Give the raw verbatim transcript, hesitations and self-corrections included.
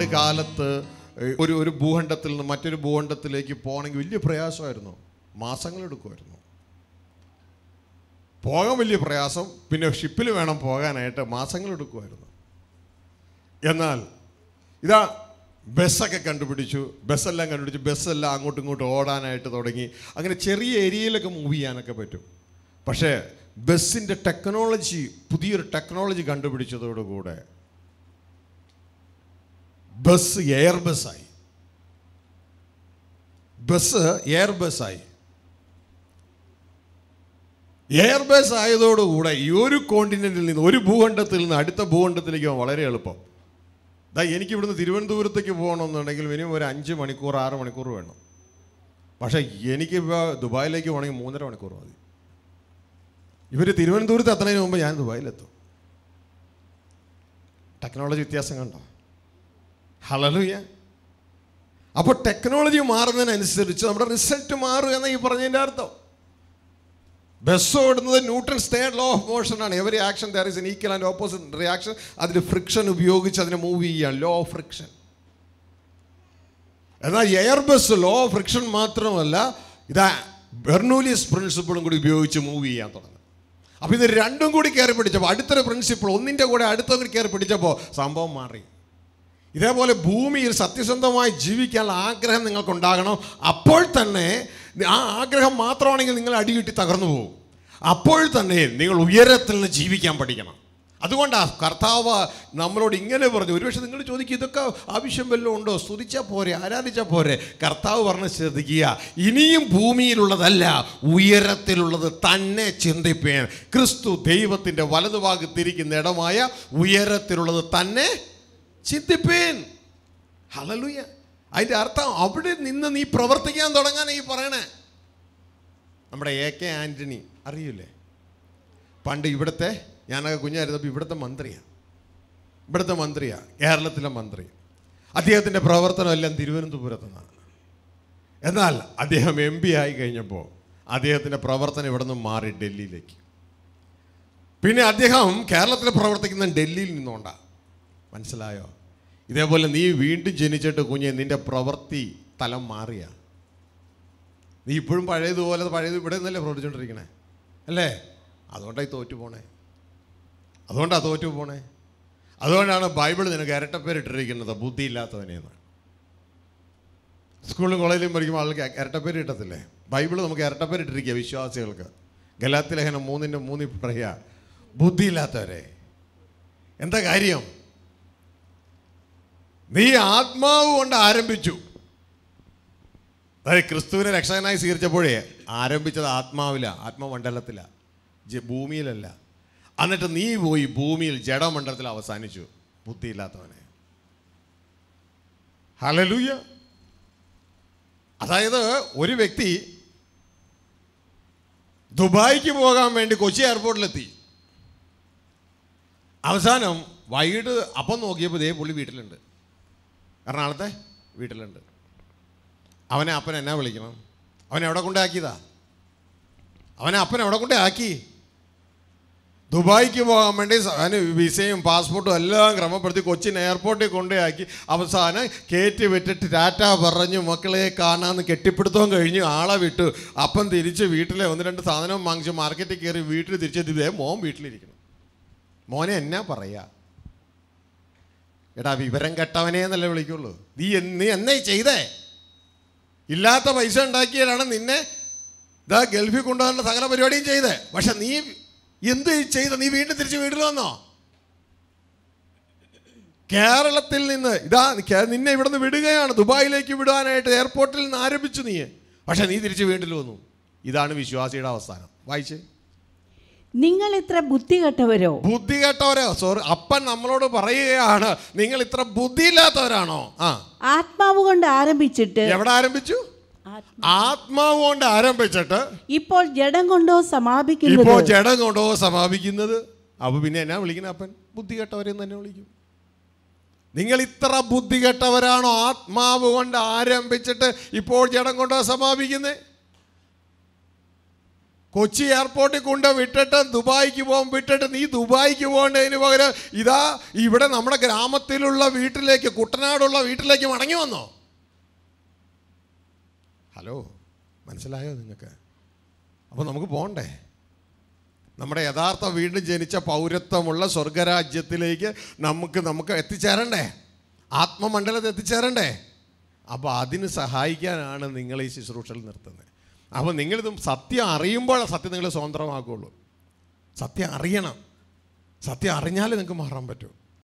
പണ്ട് കാലത്ത് ഒരു ഒരു ഭൂഖണ്ഡത്തിൽ നിന്ന് മറ്റൊരു ഭൂഖണ്ഡത്തിലേക്ക് പോകണമെങ്കിൽ വലിയ പ്രയാസമായിരുന്നു, മാസങ്ങളെടുക്കുമായിരുന്നു പോകാൻ, വലിയ പ്രയാസം. പിന്നെ ഷിപ്പിൽ വേണം പോകാനായിട്ട്, മാസങ്ങളെടുക്കുമായിരുന്നു. എന്നാൽ ഇതാ ബസ്സൊക്കെ കണ്ടുപിടിച്ചു, ബസ്സെല്ലാം കണ്ടുപിടിച്ചു, ബസ്സെല്ലാം അങ്ങോട്ടും ഇങ്ങോട്ടും ഓടാനായിട്ട് തുടങ്ങി. അങ്ങനെ ചെറിയ ഏരിയയിലൊക്കെ മൂവ് ചെയ്യാനൊക്കെ പറ്റും. പക്ഷേ ബസ്സിൻ്റെ ടെക്നോളജി, പുതിയൊരു ടെക്നോളജി കണ്ടുപിടിച്ചതോടുകൂടെ ബസ് എയർ ബസ്സായി. ബസ് എയർ ബസ്സായി. എയർ ബസ് ആയതോടുകൂടെ ഈ ഒരു കോണ്ടിനെന്റിൽ നിന്ന്, ഒരു ഭൂഖണ്ഡത്തിൽ നിന്ന് അടുത്ത ഭൂഖണ്ഡത്തിലേക്ക് പോകാൻ വളരെ എളുപ്പം. ദാ എനിക്ക് ഇവിടുന്ന് തിരുവനന്തപുരത്തേക്ക് പോകണമെന്നുണ്ടെങ്കിൽ മിനിമം ഒരു അഞ്ച് മണിക്കൂർ ആറ് മണിക്കൂർ വേണം. പക്ഷേ എനിക്കിപ്പോൾ ദുബായിലേക്ക് പോകണമെങ്കിൽ മൂന്നര മണിക്കൂർ മതി. ഇവർ തിരുവനന്തപുരത്ത് എത്തുന്നതിന് മുമ്പ് ഞാൻ ദുബായിലെത്തും. ടെക്നോളജി വ്യത്യാസം കണ്ടോ? ഹല്ലേലൂയ. അപ്പോൾ ടെക്നോളജി മാറുന്നതിനനുസരിച്ച് നമ്മുടെ റിസൾട്ട് മാറുക എന്ന് ഈ പറഞ്ഞതിൻ്റെ അർത്ഥം. ബസ് ഓടുന്നത് ന്യൂട്ടൺസ് തേർഡ് ലോ ഓഫ് മോഷനാണ്. Every action there is an equal and opposite reaction. അതിൽ ഫ്രിക്ഷൻ ഉപയോഗിച്ച് അതിനെ മൂവ് ചെയ്യാൻ, ലോ ഓഫ് ഫ്രിക്ഷൻ. എന്നാൽ air bus law of friction മാത്രമല്ല, ഇതാ ബെർണൂലിയസ് പ്രിൻസിപ്പിളും കൂടി ഉപയോഗിച്ച് മൂവ് ചെയ്യാൻ തുടങ്ങി. അപ്പോൾ ഇത് രണ്ടും കൂടി കയറി പിടിച്ചപ്പോൾ, അടുത്തൊരു പ്രിൻസിപ്പിൾ ഒന്നിൻ്റെ കൂടെ അടുത്തൊക്കെ കയറി പിടിച്ചപ്പോൾ സംഭവം മാറി. ഇതേപോലെ ഭൂമിയിൽ സത്യസന്ധമായി ജീവിക്കാനുള്ള ആഗ്രഹം നിങ്ങൾക്കുണ്ടാകണം. അപ്പോൾ തന്നെ ആ ആഗ്രഹം മാത്രമാണെങ്കിൽ നിങ്ങൾ അടികിട്ടി തകർന്നു പോകും. അപ്പോൾ തന്നെ നിങ്ങൾ ഉയരത്തിൽ നിന്ന് ജീവിക്കാൻ പഠിക്കണം. അതുകൊണ്ടാണ് കർത്താവ് നമ്മളോട് ഇങ്ങനെ പറഞ്ഞു. ഒരുപക്ഷെ നിങ്ങൾ ചോദിക്കും, ഇതൊക്കെ ആവശ്യം വല്ലതും ഉണ്ടോ? സ്തുതിച്ചാൽ പോരെ, ആരാധിച്ചാൽ പോരെ? കർത്താവ് പറഞ്ഞ് ശ്രദ്ധിക്കുക, ഇനിയും ഭൂമിയിലുള്ളതല്ല ഉയരത്തിലുള്ളത് തന്നെ ചിന്തിപ്പേൻ. ക്രിസ്തു ദൈവത്തിൻ്റെ വലതുഭാഗത്തിരിക്കുന്ന ഇടമായ ഉയരത്തിലുള്ളത് തന്നെ ചിന്തിപ്പേൻ. ഹല്ലേലൂയ. അതിൻ്റെ അർത്ഥം അവിടെ നിന്ന് നീ പ്രവർത്തിക്കാൻ തുടങ്ങാൻ ഈ പറയണേ. നമ്മുടെ എ കെ ആൻ്റണി അറിയില്ലേ? പണ്ട് ഇവിടുത്തെ, ഞാനൊക്കെ കുഞ്ഞായിരുന്നപ്പോൾ ഇവിടുത്തെ മന്ത്രിയാണ്, ഇവിടുത്തെ മന്ത്രിയാണ്, കേരളത്തിലെ മന്ത്രി. അദ്ദേഹത്തിൻ്റെ പ്രവർത്തനം എല്ലാം തിരുവനന്തപുരത്ത് നിന്നാണ്. എന്നാൽ അദ്ദേഹം എം പി ആയി കഴിഞ്ഞപ്പോൾ അദ്ദേഹത്തിൻ്റെ പ്രവർത്തനം ഇവിടെ നിന്ന് മാറി ഡൽഹിയിലേക്ക്. പിന്നെ അദ്ദേഹം കേരളത്തിൽ പ്രവർത്തിക്കുന്ന ഡൽഹിയിൽ നിന്നുകൊണ്ടാണ്. മനസ്സിലായോ? ഇതേപോലെ നീ വീണ്ടും ജനിച്ചിട്ട് കുഞ്ഞെ നിൻ്റെ പ്രവൃത്തി തലം മാറിയ, നീ ഇപ്പോഴും പഴയതുപോലെ പഴയത് ഇവിടെ നിന്നല്ലേ പ്രവർത്തിച്ചുകൊണ്ടിരിക്കണേ അല്ലേ? അതുകൊണ്ടാണ് ഈ തോറ്റു പോണേ, അതുകൊണ്ടാണ് തോറ്റു പോണേ. അതുകൊണ്ടാണ് ബൈബിൾ നിനക്ക് ഇരട്ടപ്പേരിട്ടിരിക്കുന്നത്, ബുദ്ധിയില്ലാത്തവനെന്ന്. സ്കൂളിലും കോളേജിലും പഠിക്കുമ്പോൾ ആൾക്ക് ഇരട്ടപ്പേര് കിട്ടത്തില്ലേ? ബൈബിൾ നമുക്ക് ഇരട്ടപ്പേരിട്ടിരിക്കുക വിശ്വാസികൾക്ക്. ഗലാത്യ ലേഖനം മൂന്നിൻ്റെ മൂന്നിൽ പറയുക, ബുദ്ധിയില്ലാത്തവരെ. എന്താ കാര്യം? നീ ആത്മാവ് കൊണ്ട് ആരംഭിച്ചു. അതായത് ക്രിസ്തുവിനെ രക്ഷകനായി സ്വീകരിച്ചപ്പോഴേ ആരംഭിച്ചത് ആത്മാവിലാണ്, ആത്മമണ്ഡലത്തിലാണ്, ഭൂമിയിലല്ല. എന്നിട്ട് നീ പോയി ഭൂമിയിൽ ജഡമണ്ഡലത്തിൽ അവസാനിച്ചു. ബുദ്ധിയില്ലാത്തവനെ. ഹല്ലേലൂയ. അതായത് ഒരു വ്യക്തി ദുബായിക്ക് പോകാൻ വേണ്ടി കൊച്ചി എയർപോർട്ടിലെത്തി. അവസാനം വൈകിട്ട് അപ്പം നോക്കിയപ്പോൾ ഇതേ പുള്ളി വീട്ടിലുണ്ട്, എറണാകുളത്തെ വീട്ടിലുണ്ട്. അവനെ അപ്പൻ എന്നാ വിളിക്കണം? അവനെ എവിടെ കൊണ്ടാക്കിയതാ? അവനെ അപ്പൻ എവിടെ കൊണ്ടേ ആക്കി? ദുബായിക്ക് പോകാൻ വേണ്ടി അവന് വിസയും പാസ്പോർട്ടും എല്ലാം ക്രമപ്പെടുത്തി കൊച്ചിൻ എയർപോർട്ടിൽ കൊണ്ടുപോയി അവസാനം കയറ്റി വിട്ടിട്ട് ടാറ്റ പറഞ്ഞു മക്കളെ കാണാമെന്ന് കെട്ടിപ്പിടുത്തവും കഴിഞ്ഞ് ആളെ വിട്ടു. അപ്പം തിരിച്ച് വീട്ടിലെ ഒന്ന് രണ്ട് സാധനവും വാങ്ങിച്ച് മാർക്കറ്റിൽ കയറി വീട്ടിൽ തിരിച്ചെത്തിയതേ മോൻ വീട്ടിലിരിക്കണം. മോനെ എന്നാ പറയാ? എടാ വിവരം കെട്ടവനെ എന്നല്ലേ വിളിക്കുള്ളൂ. നീ നീ എന്നേ ചെയ്തേ? ഇല്ലാത്ത പൈസ ഉണ്ടാക്കിയാലാണ് നിന്നെ ഇതാ ഗൾഫിൽ കൊണ്ടുപോകാനുള്ള സകല പരിപാടിയും ചെയ്തേ. പക്ഷെ നീ എന്ത് ചെയ്ത? നീ വീണ്ടും തിരിച്ച് വീട്ടിൽ വന്നോ? കേരളത്തിൽ നിന്ന് ഇതാ നിന്നെ ഇവിടെ നിന്ന് വിടുകയാണ്, ദുബായിലേക്ക് വിടാനായിട്ട് എയർപോർട്ടിൽ നിന്ന് ആരംഭിച്ചു നീ. പക്ഷെ നീ തിരിച്ച് വീട്ടിൽ വന്നു. ഇതാണ് വിശ്വാസിയുടെ അവസാനം. വായിച്ചേ. നിങ്ങൾ ഇത്ര ബുദ്ധി കെട്ടവരോ? ബുദ്ധി കെട്ടവരോ? സോറി, അപ്പൻ നമ്മളോട് പറയുകയാണ്, നിങ്ങൾ ഇത്ര ബുദ്ധിയില്ലാത്തവരാണോ? ആ, ആത്മാവ് കൊണ്ട് ആരംഭിച്ചിട്ട്. എവിടെ ആരംഭിച്ചു? ആത്മാവ് കൊണ്ട് ആരംഭിച്ചിട്ട് ഇപ്പോൾ ജഡം കൊണ്ടോ സമാപിക്കുന്നത്. ഇപ്പോൾ ജഡം കൊണ്ടോ സമാപിക്കുന്നത്. അപ്പൊ പിന്നെ എന്നാ വിളിക്കുന്നത്? അപ്പൻ ബുദ്ധി കെട്ടവരെന്ന് തന്നെ വിളിക്കും. നിങ്ങൾ ഇത്ര ബുദ്ധി കെട്ടവരാണോ? ആത്മാവ് കൊണ്ട് ആരംഭിച്ചിട്ട് ഇപ്പോൾ ജഡം കൊണ്ടോ സമാപിക്കുന്നത്. കൊച്ചി എയർപോർട്ടിൽ കൊണ്ട് വിട്ടിട്ട് ദുബായിക്ക് പോകാൻ വിട്ടിട്ട് നീ ദുബായിക്ക് പോകേണ്ടതിന് പകരം ഇതാ ഇവിടെ നമ്മുടെ ഗ്രാമത്തിലുള്ള വീട്ടിലേക്ക്, കുട്ടനാടുള്ള വീട്ടിലേക്ക് മടങ്ങി വന്നോ? ഹലോ, മനസ്സിലായോ നിങ്ങൾക്ക്? അപ്പോൾ നമുക്ക് പോകണ്ടേ? നമ്മുടെ യഥാർത്ഥ വീണ്ടും ജനിച്ച പൗരത്വമുള്ള സ്വർഗരാജ്യത്തിലേക്ക് നമുക്ക് നമുക്ക് എത്തിച്ചേരണ്ടേ? ആത്മമണ്ഡലത്തിൽ എത്തിച്ചേരണ്ടേ? അപ്പോൾ അതിന് സഹായിക്കാനാണ് നിങ്ങൾ ഈ ശുശ്രൂഷയിൽ നിർത്തുന്നത്. അപ്പോൾ നിങ്ങളിത് സത്യം അറിയുമ്പോൾ സത്യം നിങ്ങൾ സ്വതന്ത്രമാക്കുകയുള്ളൂ. സത്യം അറിയണം. സത്യം അറിഞ്ഞാലേ നിങ്ങൾക്ക് മാറാൻ പറ്റൂ.